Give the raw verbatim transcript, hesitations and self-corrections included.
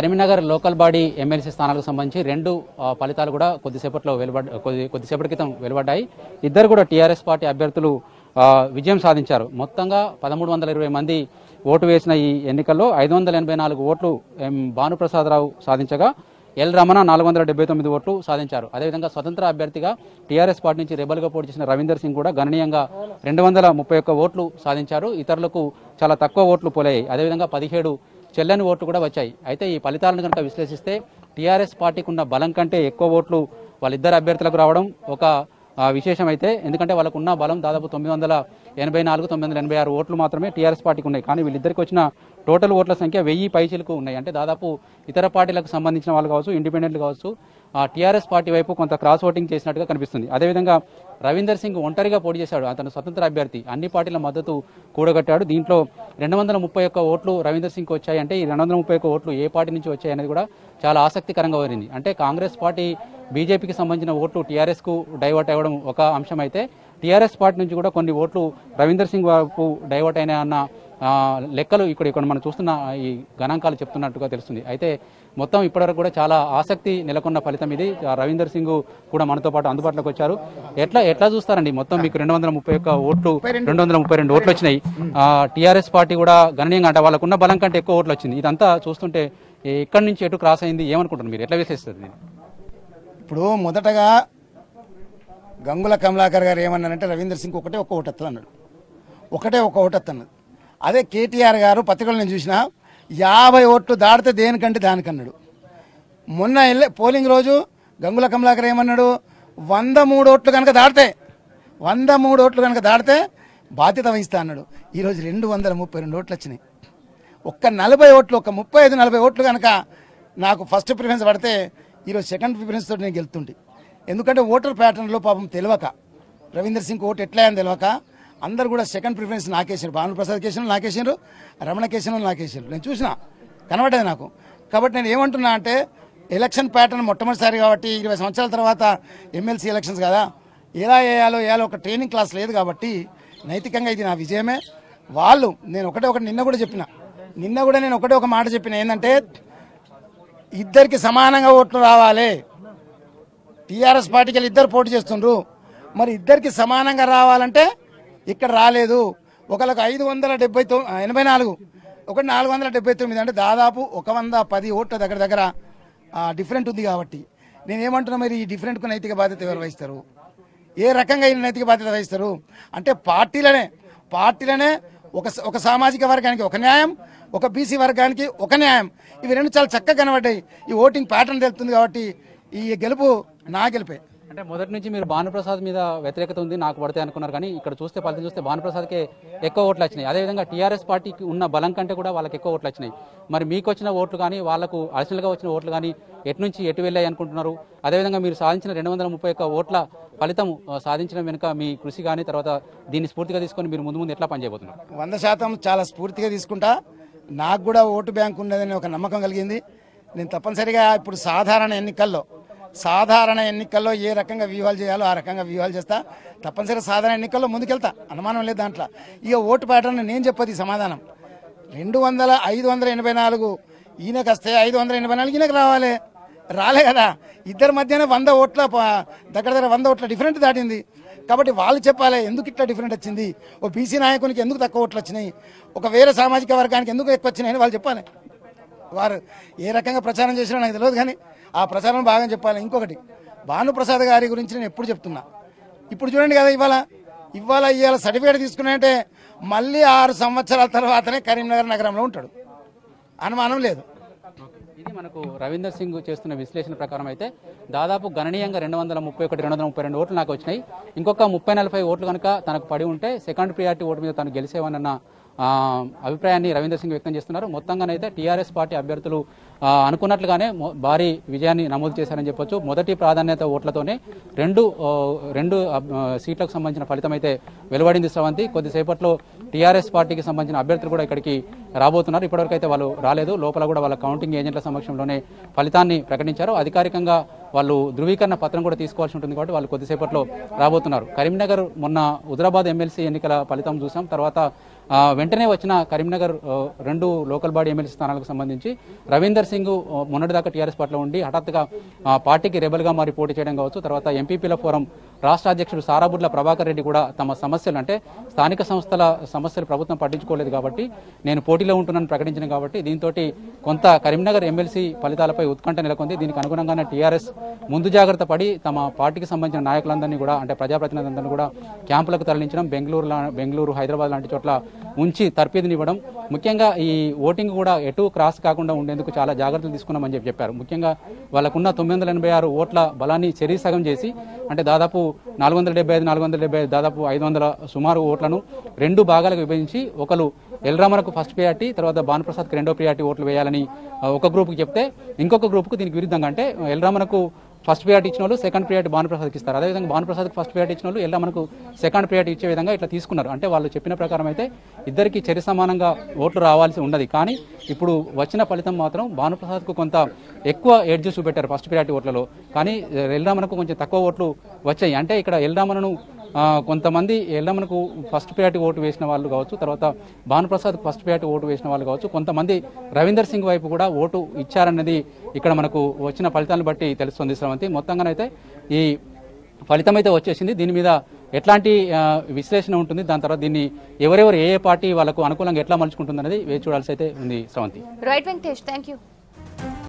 Karimnagar local body MLC స్థానాలకు సంబంధించి రెండు ఫలితాలు కూడా కొద్దిసేపట్లో వెలువడ్ కొద్దిసేపటి క్రితం వెలువడ్డాయి. ఇద్దరు కూడా టీఆర్ఎస్ పార్టీ అభ్యర్థులు విజయం సాధించారు. మొత్తంగా పదమూడు వందల ఇరవై మంది ఓటు వేసిన ఈ ఎన్నికల్లో ఐదు వందల ఎనభై నాలుగు ఓట్లు భానుప్రసాదరావు సాధించగా ఎల్ రమణ నాలుగు వందల డెబ్బై తొమ్మిది ఓట్లు సాధించారు. అదేవిధంగా స్వతంత్ర అభ్యర్థిగా టీఆర్ఎస్ పార్టీ నుంచి రెబల్గా పోటీ చేసిన రవీందర్ సింగ్ కూడా గణనీయంగా రెండు వందల ముప్పై ఒక్క ఓట్లు సాధించారు. ఇతరులకు చాలా తక్కువ ఓట్లు పోలయ్యాయి. అదేవిధంగా పదిహేడు చెల్లని ఓట్లు కూడా వచ్చాయి. అయితే ఈ ఫలితాలను కనుక విశ్లేషిస్తే టీఆర్ఎస్ పార్టీకి ఉన్న బలం కంటే ఎక్కువ ఓట్లు వాళ్ళిద్దరు అభ్యర్థులకు రావడం ఒక విశేషం. అయితే ఎందుకంటే వాళ్ళకు ఉన్న బలం దాదాపు తొమ్మిది వందల ఎనభై నాలుగు తొమ్మిది వందల ఎనభై ఆరు ఓట్లు మాత్రమే టీఆర్ఎస్ పార్టీకి ఉన్నాయి. కానీ వీళ్ళిద్దరికి వచ్చిన టోటల్ ఓట్ల సంఖ్య వెయ్యి పైచీలకు ఉన్నాయి. అంటే దాదాపు ఇతర పార్టీలకు సంబంధించిన వాళ్ళు కావచ్చు, ఇండిపెండెంట్లు కావచ్చు, ఆ టీఆర్ఎస్ పార్టీ వైపు కొంత క్రాస్ ఓటింగ్ చేసినట్టుగా కనిపిస్తుంది. అదేవిధంగా రవీందర్ సింగ్ ఒంటరిగా పోటీ చేశాడు. అతను స్వతంత్ర అభ్యర్థి, అన్ని పార్టీల మద్దతు కూడగట్టాడు. దీంట్లో రెండు వందల ముప్పై ఒక్క ఓట్లు రవీందర్ సింగ్ వచ్చాయి. అంటే ఈ రెండు వందల ముప్పై ఒక్క ఓట్లు ఏ పార్టీ నుంచి వచ్చాయి అనేది కూడా చాలా ఆసక్తికరంగా మారింది. అంటే కాంగ్రెస్ పార్టీ బీజేపీకి సంబంధించిన ఓట్లు టీఆర్ఎస్ కు డైవర్ట్ అవ్వడం ఒక అంశం అయితే టీఆర్ఎస్ పార్టీ నుంచి కూడా కొన్ని ఓట్లు రవీందర్ సింగ్ వైపు డైవర్ట్ అయినా అన్న లెక్కలు ఇక్కడ ఇక్కడ మనం చూస్తున్న ఈ గణాంకాలు చెప్తున్నట్టుగా తెలుస్తుంది. అయితే మొత్తం ఇప్పటివరకు కూడా చాలా ఆసక్తి నెలకొన్న ఫలితం ఇది. రవీందర్ సింగ్ కూడా మనతో పాటు అందుబాటులోకి వచ్చారు. ఎట్లా ఎట్లా చూస్తారండి మొత్తం మీకు రెండు వందల ముప్పై ఒక్క ఓట్లు రెండు వందల ముప్పై రెండు ఓట్లు వచ్చినాయి. టీఆర్ఎస్ పార్టీ కూడా గణనీయంగా అంటే వాళ్ళకున్న బలం కంటే ఎక్కువ ఓట్లు వచ్చింది. ఇదంతా చూస్తుంటే ఎక్కడి నుంచి ఎటు క్రాస్ అయింది ఏమనుకుంటారు మీరు? ఎట్లా విశ్లేషిస్తారు? ఇప్పుడు మొదటగా గంగుల కమలాకర్ గారు ఏమన్నారంటే రవీందర్ సింగ్ ఒకటే ఒక ఓటు వస్తుంది అన్నాడు. ఒకటే ఒక ఓటు వస్తున్నది. అదే కేటీఆర్ గారు పత్రికలు నేను చూసిన యాభై ఓట్లు దాడితే దేనికంటే దానికన్నాడు. మొన్న వెళ్ళే పోలింగ్ రోజు గంగుల కమలాకర్ ఏమన్నాడు, వంద మూడు ఓట్లు కనుక దాడితే వంద మూడు ఓట్లు కనుక దాడితే బాధ్యత వహిస్తా అన్నాడు. ఈరోజు రెండు వందల ముప్పై రెండు ఓట్లు వచ్చినాయి. ఒక్క నలభై ఓట్లు ఒక్క ముప్పై ఐదు నలభై ఓట్లు కనుక నాకు ఫస్ట్ ప్రిఫరెన్స్ పడితే ఈరోజు సెకండ్ ప్రిఫరెన్స్ తోటి నేను గెలుతుంటే. ఎందుకంటే ఓటర్ ప్యాటర్న్లో పాపం తెలియక రవీందర్ సింగ్ ఓటు ఎట్లా అని తెలియక అందరు కూడా సెకండ్ ప్రిఫరెన్స్ నాకేసారు. భానుప్రసాద్ కేసులు నాకేసారు, రమణ కేసులు నాకేసారు. నేను చూసిన కనబడ్డది నాకు. కాబట్టి నేను ఏమంటున్నా అంటే ఎలక్షన్ ప్యాటర్న్ మొట్టమొదటిసారి కాబట్టి ఇరవై సంవత్సరాల తర్వాత ఎమ్మెల్సీ ఎలక్షన్స్ కదా, ఎలా వేయాలో వేయాలో ఒక ట్రైనింగ్ క్లాస్ లేదు కాబట్టి నైతికంగా ఇది నా విజయమే. వాళ్ళు నేను ఒకటే ఒకటి నిన్న కూడా చెప్పిన నిన్న కూడా నేను ఒకటే ఒక మాట చెప్పిన ఏంటంటే ఇద్దరికి సమానంగా ఓట్లు రావాలి. టీఆర్ఎస్ పార్టీకి వెళ్ళి ఇద్దరు పోటీ చేస్తుండ్రు, మరి ఇద్దరికి సమానంగా రావాలంటే ఇక్కడ రాలేదు. ఒకళ్ళకి ఐదు వందల డెబ్బై తొమ్మిది ఎనభై నాలుగు ఒకటి నాలుగు వందల డెబ్బై తొమ్మిది అంటే దాదాపు ఒక వంద పది ఓట్ల దగ్గర దగ్గర డిఫరెంట్ ఉంది. కాబట్టి నేనేమంటున్నా, మరి ఈ డిఫరెంట్కు నైతిక బాధ్యత ఎవరు వహిస్తారు? ఏ రకంగా ఈ నైతిక బాధ్యత వహిస్తారు? అంటే పార్టీలనే పార్టీలనే ఒక ఒక సామాజిక వర్గానికి ఒక న్యాయం, ఒక బీసీ వర్గానికి ఒక న్యాయం, ఇవి రెండు చాలా చక్కగా కనబడ్డాయి. ఈ ఓటింగ్ ప్యాటర్న్ తెలుస్తుంది కాబట్టి ఈ గెలుపు నా గెలిపే. అంటే మొదటి నుంచి మీరు భానుప్రసాద్ మీద వ్యతిరేకత ఉంది నాకు పడితే అనుకున్నారు, కానీ ఇక్కడ చూస్తే ఫలితం చూస్తే భానుప్రసాద్కే ఎక్కువ ఓట్లు వచ్చినాయి. అదేవిధంగా టీఆర్ఎస్ పార్టీకి ఉన్న బలం కంటే కూడా వాళ్ళకి ఎక్కువ ఓట్లు వచ్చినాయి. మరి మీకు వచ్చిన ఓట్లు కానీ వాళ్ళకు అడిషనల్గా వచ్చిన ఓట్లు కానీ ఎటు నుంచి ఎటు వెళ్ళాయి అనుకుంటున్నారు? అదేవిధంగా మీరు సాధించిన రెండు వందల ముప్పై ఒక్క ఓట్ల ఫలితం సాధించడం వెనుక మీ కృషి కానీ తర్వాత దీన్ని స్ఫూర్తిగా తీసుకొని మీరు ముందు ముందు ఎట్లా పనిచేయబోతున్నారు? వంద శాతం చాలా స్ఫూర్తిగా తీసుకుంటా. నాకు కూడా ఓటు బ్యాంక్ ఉన్నదని ఒక నమ్మకం కలిగింది. నేను తప్పనిసరిగా ఇప్పుడు సాధారణ ఎన్నికల్లో సాధారణ ఎన్నికల్లో ఏ రకంగా వ్యూహాలు చేయాలో ఆ రకంగా వ్యూహాలు చేస్తా. తప్పనిసరిగా సాధారణ ఎన్నికల్లో ముందుకెళ్తా, అనుమానం లేదు దాంట్లో. ఇక ఓటు ప్యాటర్న్ నేను చెప్పది సమాధానం. రెండు వందల ఐదు వందల ఎనభై నాలుగు ఈయనకు వస్తే ఐదు వందల ఎనభై నాలుగు ఈయనకు రావాలి, రాలే కదా. ఇద్దరి మధ్యనే వంద ఓట్ల దగ్గర దగ్గర వంద ఓట్ల డిఫరెంట్ దాటింది. కాబట్టి వాళ్ళు చెప్పాలి ఎందుకు ఇట్లా డిఫరెంట్ వచ్చింది, ఓ బీసీ నాయకునికి ఎందుకు తక్కువ ఓట్లు వచ్చినాయి, ఒక వేరే సామాజిక వర్గానికి ఎందుకు ఎక్కువ వచ్చినాయని వాళ్ళు చెప్పాలి. వారు ఏ రకంగా ప్రచారం చేసినా నాకు తెలియదు, కానీ ఆ ప్రచారం బాగా చెప్పాలి. ఇంకొకటి, భానుప్రసాద్ గారి గురించి నేను ఎప్పుడు చెప్తున్నా, ఇప్పుడు చూడండి కదా, ఇవాళ ఇవాళ ఇవాళ సర్టిఫికేట్ తీసుకున్నాయంటే మళ్ళీ ఆరు సంవత్సరాల తర్వాతనే కరీంనగర్ నగరంలో ఉంటాడు, అనుమానం లేదు. ఇది మనకు రవీందర్ సింగ్ చేస్తున్న విశ్లేషణ ప్రకారం అయితే దాదాపు గణనీయంగా రెండు వందల ముప్పై ఒకటి రెండు వందల ముప్పై రెండు ఓట్లు నాకు వచ్చినాయి. ఇంకొక ముప్పై నలభై ఓట్లు కనుక తనకు పడి ఉంటే సెకండ్ ప్రియారిటీ ఓటు మీద తను గెలిచేవన్న అభిప్రాయాన్ని రవీందర్ సింగ్ వ్యక్తం చేస్తున్నారు. మొత్తంగానైతే టీఆర్ఎస్ పార్టీ అభ్యర్థులు అనుకున్నట్లుగానే భారీ విజయాన్ని నమోదు చేశారని చెప్పొచ్చు. మొదటి ప్రాధాన్యత ఓట్లతోనే రెండు రెండు సీట్లకు సంబంధించిన ఫలితం అయితే వెలువడింది. శ్రవంతి, కొద్దిసేపట్లో టీఆర్ఎస్ పార్టీకి సంబంధించిన అభ్యర్థులు కూడా ఇక్కడికి రాబోతున్నారు. ఇప్పటివరకు అయితే వాళ్ళు రాలేదు. లోపల కూడా వాళ్ళ కౌంటింగ్ ఏజెంట్ల సమక్షంలోనే ఫలితాన్ని ప్రకటించారు. అధికారికంగా వాళ్ళు ధృవీకరణ పత్రం కూడా తీసుకోవాల్సి ఉంటుంది కాబట్టి వాళ్ళు కొద్దిసేపట్లో రాబోతున్నారు. కరీంనగర్ మొన్న హుజరాబాద్ ఎమ్మెల్సీ ఎన్నికల ఫలితం చూసాం. తర్వాత ఆ, వెంటనే వచ్చిన కరీంనగర్ ఆ, రెండు లోకల్ బాడీ ఎమ్మెల్సీ స్థానాలకు సంబంధించి రవీందర్ సింగ్ ఆ, మొన్నటిదాకా టీఆర్ఎస్ పార్టీలో ఉండి హఠాత్తుగా ఆ, పార్టీకి రెబల్గా మారి పోటీ చేయడం కావచ్చు. తర్వాత ఎంపీపీల ఫోరం రాష్ట్ర అధ్యక్షుడు సారాబుడ్ల ప్రభాకర్ రెడ్డి కూడా తమ సమస్యలు అంటే స్థానిక సంస్థల సమస్యలు ప్రభుత్వం పట్టించుకోలేదు కాబట్టి నేను పోటీలో ఉంటున్నాను ప్రకటించిన కాబట్టి దీంతో కొంత కరీంనగర్ ఎమ్మెల్సీ ఫలితాలపై ఉత్కంఠ నెలకొంది. దీనికి అనుగుణంగానే టీఆర్ఎస్ ముందు జాగ్రత్త పడి తమ పార్టీకి సంబంధించిన నాయకులందరినీ కూడా అంటే ప్రజాప్రతినిధులందరినీ కూడా క్యాంపులకు తరలించడం, బెంగళూరు బెంగళూరు హైదరాబాద్ లాంటి చోట్ల ఉంచి తర్పీదునివ్వడం, ముఖ్యంగా ఈ ఓటింగ్ కూడా ఎటు క్రాస్ కాకుండా ఉండేందుకు చాలా జాగ్రత్తలు తీసుకున్నామని చెప్పి చెప్పారు. ముఖ్యంగా వాళ్ళకున్న తొమ్మిది వందల ఎనభై ఆరు ఓట్ల బలాన్ని చెరీ సగం చేసి అంటే దాదాపు నాలుగు వందల డెబ్బై ఐదు నాలుగు వందల డెబ్బై ఐదు దాదాపు ఐదు వందల సుమారు ఓట్లను రెండు భాగాలకు విభజించి ఒకరు ఎల్రామనకు ఫస్ట్ ప్రియారిటీ, తర్వాత భానుప్రసాద్కి రెండో ప్రియారిటీ ఓట్లు వేయాలని ఒక గ్రూప్కి చెప్తే ఇంకొక గ్రూప్కు దీనికి విరుద్ధంగా అంటే ఎల్రామనకు ఫస్ట్ ప్రియారిటీ ఇచ్చిన వాళ్ళు సెకండ్ ప్రియారిటీ భానుప్రసాద్కి ఇస్తారు. అదేవిధంగా భానుప్రసాద్కి ఫస్ట్ ప్రియారిటీ ఇచ్చిన వాళ్ళు ఎలా మనకు సెకండ్ ప్రియారిటీ ఇచ్చే విధంగా ఇట్లా తీసుకున్నారు. అంటే వాళ్ళు చెప్పిన ప్రకారం అయితే ఇద్దరికి చరి సమానంగా ఓట్లు రావాల్సి ఉన్నది. కానీ ఇప్పుడు వచ్చిన ఫలితం మాత్రం భానుప్రసాద్కు కొంత ఎక్కువ ఎడ్జ్ చూపెట్టారు ఫస్ట్ ప్రియారిటీ ఓట్లలో. కానీ ఎల్రామనకు కొంచెం తక్కువ ఓట్లు వచ్చాయి. అంటే ఇక్కడ ఎల్రామనను కొంతమంది ఎల్లమ్మకు ఫస్ట్ ప్రియారిటీ ఓటు వేసిన వాళ్ళు కావచ్చు, తర్వాత భానుప్రసాద్ ఫస్ట్ ప్రియారిటీ ఓటు వేసిన వాళ్ళు కావచ్చు, కొంతమంది రవీందర్ సింగ్ వైపు కూడా ఓటు ఇచ్చారన్నది ఇక్కడ మనకు వచ్చిన ఫలితాలను బట్టి తెలుస్తుంది. శ్రవంతి, మొత్తంగానైతే ఈ ఫలితం అయితే వచ్చేసింది. దీని మీద ఎట్లాంటి విశ్లేషణ ఉంటుంది, దాని తర్వాత దీన్ని ఎవరెవరు ఏ ఏ పార్టీ వాళ్ళకు అనుకూలంగా ఎట్లా మలుచుకుంటుంది అనేది వేచి చూడాల్సి అయితే ఉంది. Sravanthi. Right Venkatesh, thank you.